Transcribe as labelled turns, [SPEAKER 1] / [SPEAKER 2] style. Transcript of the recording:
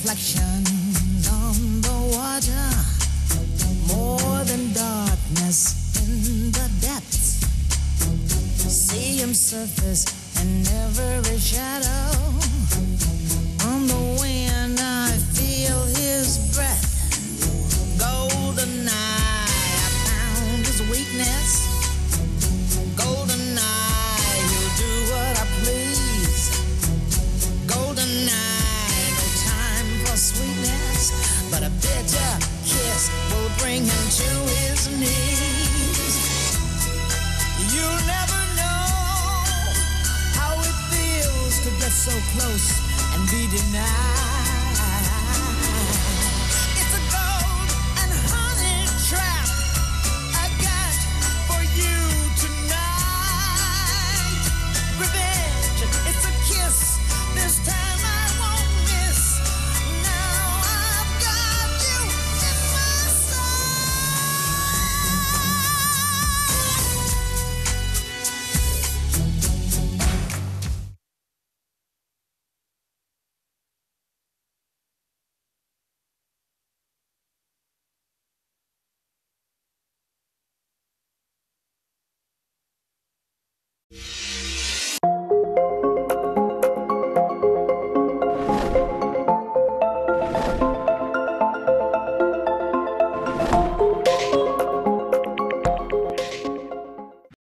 [SPEAKER 1] reflections on the water, more than darkness in the depths. See him surface in every shadow. On the wind I feel his breath. Golden eye, I found his weakness. Golden eye, he'll do what I please. Golden eye, no time for sweetness, but a bitter kiss will bring him to his knees. You'll never know how it feels to get so close and be denied.